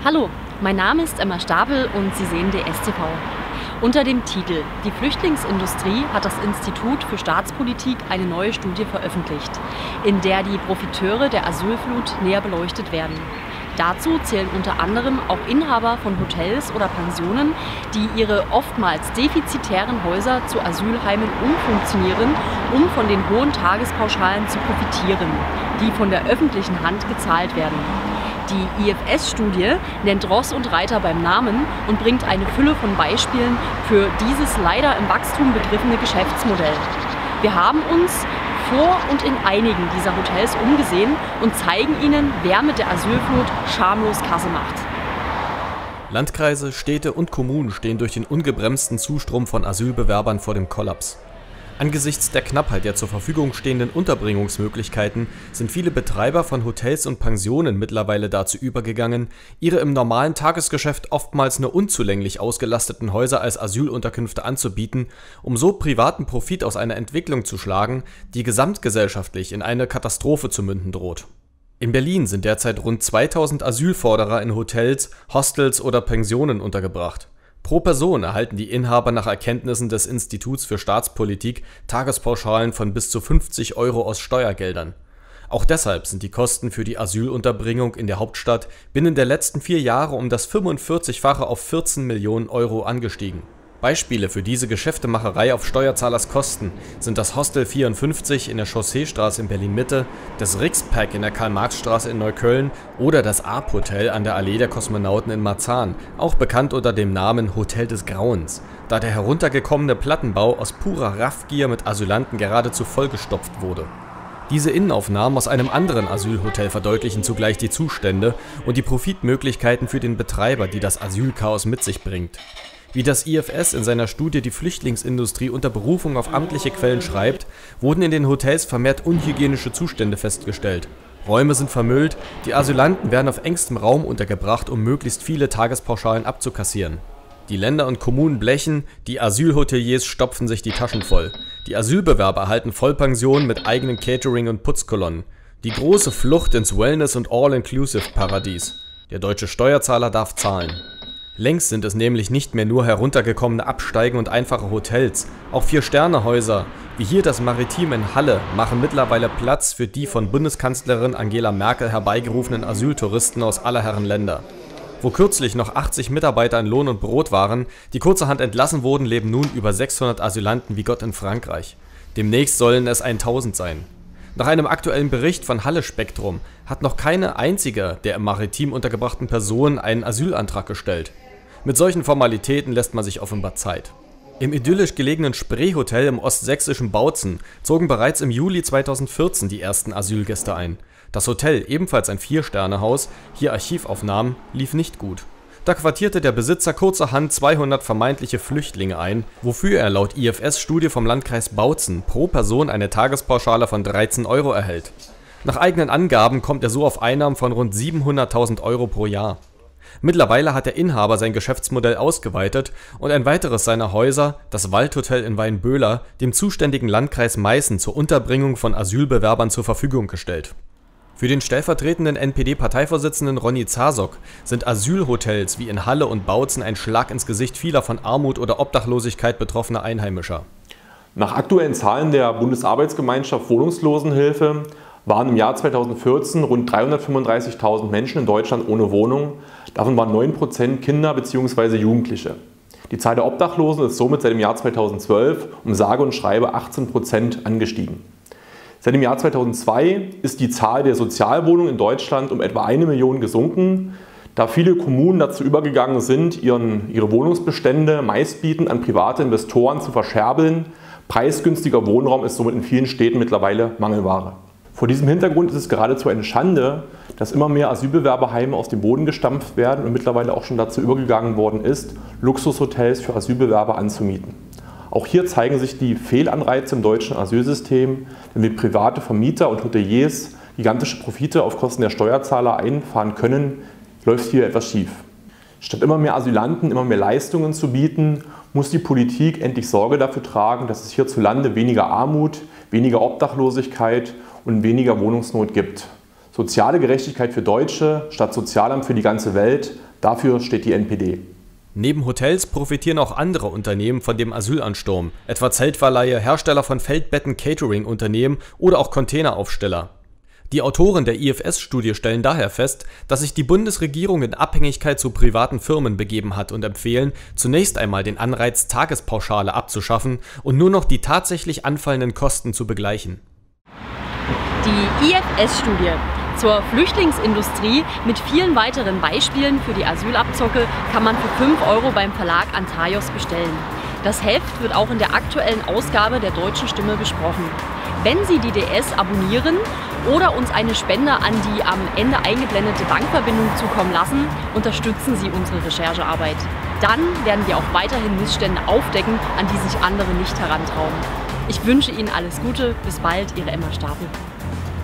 Hallo, mein Name ist Emma Stapel und Sie sehen DStv. Unter dem Titel »Die Flüchtlingsindustrie« hat das Institut für Staatspolitik eine neue Studie veröffentlicht, in der die Profiteure der Asylflut näher beleuchtet werden. Dazu zählen unter anderem auch Inhaber von Hotels oder Pensionen, die ihre oftmals defizitären Häuser zu Asylheimen umfunktionieren, um von den hohen Tagespauschalen zu profitieren, die von der öffentlichen Hand gezahlt werden. Die IfS-Studie nennt Ross und Reiter beim Namen und bringt eine Fülle von Beispielen für dieses leider im Wachstum begriffene Geschäftsmodell. Wir haben uns vor und in einigen dieser Hotels umgesehen und zeigen Ihnen, wer mit der Asylflut schamlos Kasse macht. Landkreise, Städte und Kommunen stehen durch den ungebremsten Zustrom von Asylbewerbern vor dem Kollaps. Angesichts der Knappheit der zur Verfügung stehenden Unterbringungsmöglichkeiten sind viele Betreiber von Hotels und Pensionen mittlerweile dazu übergegangen, ihre im normalen Tagesgeschäft oftmals nur unzulänglich ausgelasteten Häuser als Asylunterkünfte anzubieten, um so privaten Profit aus einer Entwicklung zu schlagen, die gesamtgesellschaftlich in eine Katastrophe zu münden droht. In Berlin sind derzeit rund 2000 Asylforderer in Hotels, Hostels oder Pensionen untergebracht. Pro Person erhalten die Inhaber nach Erkenntnissen des Instituts für Staatspolitik Tagespauschalen von bis zu 50 € aus Steuergeldern. Auch deshalb sind die Kosten für die Asylunterbringung in der Hauptstadt binnen der letzten 4 Jahre um das 45-fache auf 14 Millionen € angestiegen. Beispiele für diese Geschäftemacherei auf Steuerzahlers Kosten sind das Hostel 54 in der Chausseestraße in Berlin-Mitte, das Rixpack in der Karl-Marx-Straße in Neukölln oder das Arp-Hotel an der Allee der Kosmonauten in Marzahn, auch bekannt unter dem Namen Hotel des Grauens, da der heruntergekommene Plattenbau aus purer Raffgier mit Asylanten geradezu vollgestopft wurde. Diese Innenaufnahmen aus einem anderen Asylhotel verdeutlichen zugleich die Zustände und die Profitmöglichkeiten für den Betreiber, die das Asylchaos mit sich bringt. Wie das IfS in seiner Studie Die Flüchtlingsindustrie unter Berufung auf amtliche Quellen schreibt, wurden in den Hotels vermehrt unhygienische Zustände festgestellt. Räume sind vermüllt, die Asylanten werden auf engstem Raum untergebracht, um möglichst viele Tagespauschalen abzukassieren. Die Länder und Kommunen blechen, die Asylhoteliers stopfen sich die Taschen voll. Die Asylbewerber erhalten Vollpensionen mit eigenen Catering- und Putzkolonnen. Die große Flucht ins Wellness- und All-Inclusive-Paradies. Der deutsche Steuerzahler darf zahlen. Längst sind es nämlich nicht mehr nur heruntergekommene Absteigen und einfache Hotels. Auch 4-Sterne-Häuser, wie hier das Maritim in Halle, machen mittlerweile Platz für die von Bundeskanzlerin Angela Merkel herbeigerufenen Asyltouristen aus aller Herren Länder. Wo kürzlich noch 80 Mitarbeiter in Lohn und Brot waren, die kurzerhand entlassen wurden, leben nun über 600 Asylanten wie Gott in Frankreich. Demnächst sollen es 1000 sein. Nach einem aktuellen Bericht von Halle Spektrum hat noch keine einzige der im Maritim untergebrachten Personen einen Asylantrag gestellt. Mit solchen Formalitäten lässt man sich offenbar Zeit. Im idyllisch gelegenen Spree-Hotel im ostsächsischen Bautzen zogen bereits im Juli 2014 die ersten Asylgäste ein. Das Hotel, ebenfalls ein 4-Sterne-Haus, hier Archivaufnahmen, lief nicht gut. Da quartierte der Besitzer kurzerhand 200 vermeintliche Flüchtlinge ein, wofür er laut IfS-Studie vom Landkreis Bautzen pro Person eine Tagespauschale von 13 € erhält. Nach eigenen Angaben kommt er so auf Einnahmen von rund 700.000 € pro Jahr. Mittlerweile hat der Inhaber sein Geschäftsmodell ausgeweitet und ein weiteres seiner Häuser, das Waldhotel in Weinböhler, dem zuständigen Landkreis Meißen zur Unterbringung von Asylbewerbern zur Verfügung gestellt. Für den stellvertretenden NPD-Parteivorsitzenden Ronny Zarsok sind Asylhotels wie in Halle und Bautzen ein Schlag ins Gesicht vieler von Armut oder Obdachlosigkeit betroffener Einheimischer. Nach aktuellen Zahlen der Bundesarbeitsgemeinschaft Wohnungslosenhilfe waren im Jahr 2014 rund 335.000 Menschen in Deutschland ohne Wohnung, davon waren 9% Kinder bzw. Jugendliche. Die Zahl der Obdachlosen ist somit seit dem Jahr 2012 um sage und schreibe 18% angestiegen. Seit dem Jahr 2002 ist die Zahl der Sozialwohnungen in Deutschland um etwa 1 Million gesunken, da viele Kommunen dazu übergegangen sind, ihre Wohnungsbestände meistbietend an private Investoren zu verscherbeln. Preisgünstiger Wohnraum ist somit in vielen Städten mittlerweile Mangelware. Vor diesem Hintergrund ist es geradezu eine Schande, dass immer mehr Asylbewerberheime aus dem Boden gestampft werden und mittlerweile auch schon dazu übergegangen worden ist, Luxushotels für Asylbewerber anzumieten. Auch hier zeigen sich die Fehlanreize im deutschen Asylsystem, denn wie private Vermieter und Hoteliers gigantische Profite auf Kosten der Steuerzahler einfahren können, läuft hier etwas schief. Statt immer mehr Asylanten immer mehr Leistungen zu bieten, muss die Politik endlich Sorge dafür tragen, dass es hierzulande weniger Armut, weniger Obdachlosigkeit und weniger Wohnungsnot gibt. Soziale Gerechtigkeit für Deutsche statt Sozialamt für die ganze Welt, Dafür steht die NPD. Neben Hotels profitieren auch andere Unternehmen von dem Asylansturm, etwa Zeltverleihe, Hersteller von Feldbetten, Catering-Unternehmen oder auch Containeraufsteller. Die Autoren der IfS-Studie stellen daher fest, dass sich die Bundesregierung in Abhängigkeit zu privaten Firmen begeben hat und empfehlen, zunächst einmal den Anreiz Tagespauschale abzuschaffen und nur noch die tatsächlich anfallenden Kosten zu begleichen. Die IfS-Studie zur Flüchtlingsindustrie mit vielen weiteren Beispielen für die Asylabzocke kann man für 5 € beim Verlag Antaios bestellen. Das Heft wird auch in der aktuellen Ausgabe der Deutschen Stimme besprochen. Wenn Sie die DS abonnieren oder uns eine Spende an die am Ende eingeblendete Bankverbindung zukommen lassen, unterstützen Sie unsere Recherchearbeit. Dann werden wir auch weiterhin Missstände aufdecken, an die sich andere nicht herantrauen. Ich wünsche Ihnen alles Gute, bis bald, Ihre Emma Stapel.